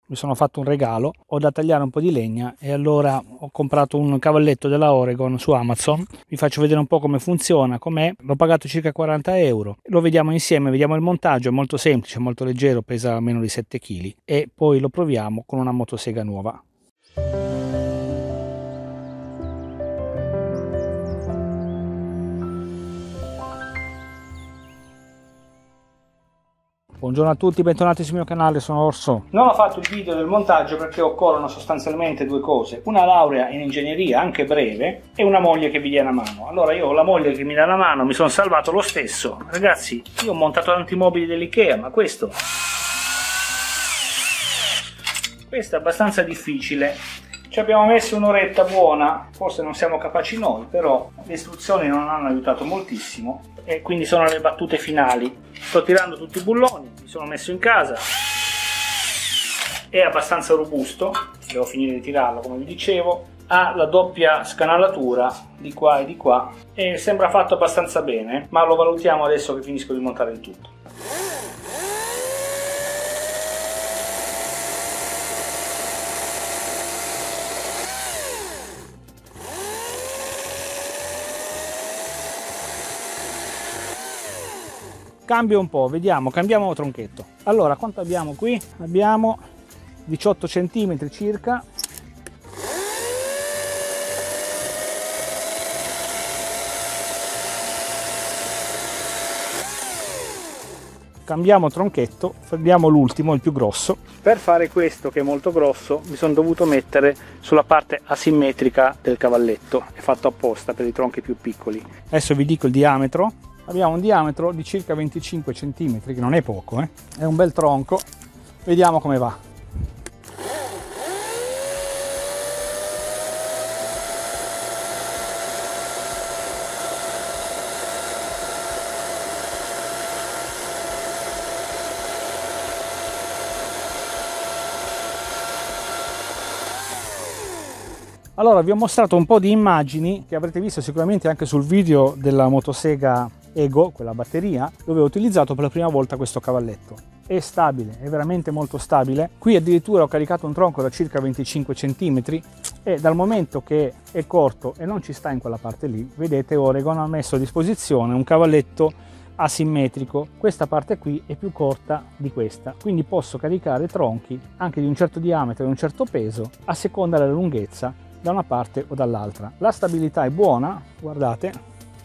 mi sono fatto un regalo, ho da tagliare un po' di legna e allora ho comprato un cavalletto della Oregon su Amazon. Vi faccio vedere un po' come funziona, com'è. L'ho pagato circa 40 euro. Lo vediamo insieme, vediamo il montaggio, è molto semplice, molto leggero, pesa meno di 7 kg e poi lo proviamo con una motosega nuova. Buongiorno a tutti, bentornati sul mio canale, sono Orso. Non ho fatto il video del montaggio perché occorrono sostanzialmente due cose: una laurea in ingegneria, anche breve, e una moglie che vi dia una mano. Allora io ho la moglie che mi dà una mano, mi sono salvato lo stesso. Ragazzi, io ho montato tanti mobili dell'Ikea, ma questo è abbastanza difficile. Ci abbiamo messo un'oretta buona, forse non siamo capaci noi, però le istruzioni non hanno aiutato moltissimo e quindi sono le battute finali. Sto tirando tutti i bulloni, mi sono messo in casa, è abbastanza robusto, devo finire di tirarlo come vi dicevo, ha la doppia scanalatura di qua e di qua e sembra fatto abbastanza bene, ma lo valutiamo adesso che finisco di montare il tutto. Cambio un po', vediamo, cambiamo tronchetto. Allora, quanto abbiamo qui? Abbiamo 18 cm circa. Cambiamo tronchetto, prendiamo l'ultimo, il più grosso. Per fare questo, che è molto grosso, mi sono dovuto mettere sulla parte asimmetrica del cavalletto. È fatto apposta per i tronchi più piccoli. Adesso vi dico il diametro. Abbiamo un diametro di circa 25 cm, che non è poco, È un bel tronco. Vediamo come va. Allora, vi ho mostrato un po' di immagini che avrete visto sicuramente anche sul video della motosega Ego, quella batteria, dove ho utilizzato per la prima volta questo cavalletto. È stabile, è veramente molto stabile. Qui addirittura ho caricato un tronco da circa 25 cm e dal momento che è corto e non ci sta in quella parte lì, vedete, Oregon ha messo a disposizione un cavalletto asimmetrico. Questa parte qui è più corta di questa, quindi posso caricare tronchi anche di un certo diametro e un certo peso a seconda della lunghezza da una parte o dall'altra. La stabilità è buona, guardate.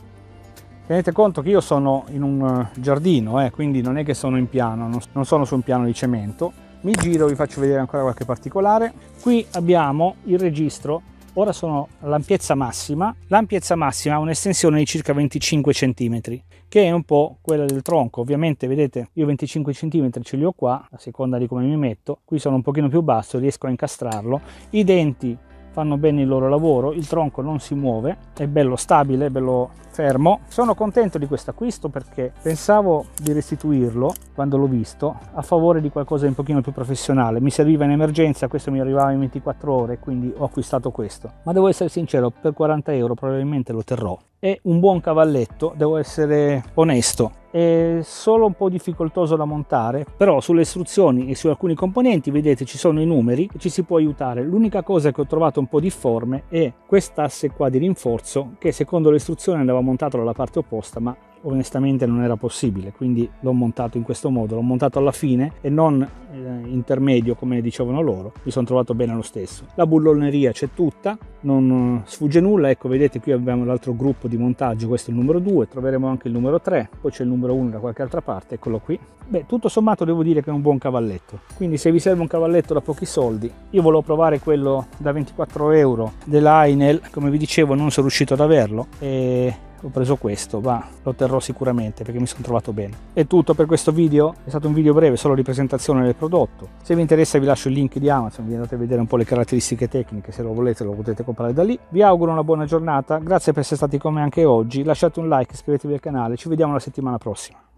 Tenete conto che io sono in un giardino, quindi non è che sono in piano, non sono su un piano di cemento. Mi giro, vi faccio vedere ancora qualche particolare. Qui abbiamo il registro, ora sono all'ampiezza massima. L'ampiezza massima ha un'estensione di circa 25 cm, che è un po' quella del tronco. Ovviamente, vedete, io 25 cm ce li ho qua, a seconda di come mi metto. Qui sono un pochino più basso, riesco a incastrarlo. I denti fanno bene il loro lavoro, il tronco non si muove, è bello stabile, è bello fermo. Sono contento di questo acquisto perché pensavo di restituirlo quando l'ho visto a favore di qualcosa di un pochino più professionale. Mi serviva in emergenza, questo mi arrivava in 24 ore, quindi ho acquistato questo. Ma devo essere sincero, per 40 euro probabilmente lo terrò. È un buon cavalletto, devo essere onesto. È solo un po' difficoltoso da montare, però sulle istruzioni e su alcuni componenti vedete ci sono i numeri e ci si può aiutare. L'unica cosa che ho trovato un po' difforme è quest'asse qua di rinforzo, che secondo le istruzioni andava montato dalla parte opposta, ma onestamente non era possibile, quindi l'ho montato in questo modo, l'ho montato alla fine e non intermedio come dicevano loro. Mi sono trovato bene lo stesso. La bulloneria c'è tutta, non sfugge nulla. Ecco, vedete, qui abbiamo l'altro gruppo di montaggio, questo è il numero 2, troveremo anche il numero 3, poi c'è il numero 1 da qualche altra parte, eccolo qui. Beh, tutto sommato devo dire che è un buon cavalletto, quindi se vi serve un cavalletto da pochi soldi, io volevo provare quello da 24 euro della Heinel, come vi dicevo non sono riuscito ad averlo e ho preso questo, ma lo terrò sicuramente perché mi sono trovato bene. È tutto per questo video, è stato un video breve, solo di presentazione del prodotto. Se vi interessa vi lascio il link di Amazon, vi andate a vedere un po' le caratteristiche tecniche, se lo volete lo potete comprare da lì. Vi auguro una buona giornata, grazie per essere stati con me anche oggi, lasciate un like, iscrivetevi al canale, ci vediamo la settimana prossima.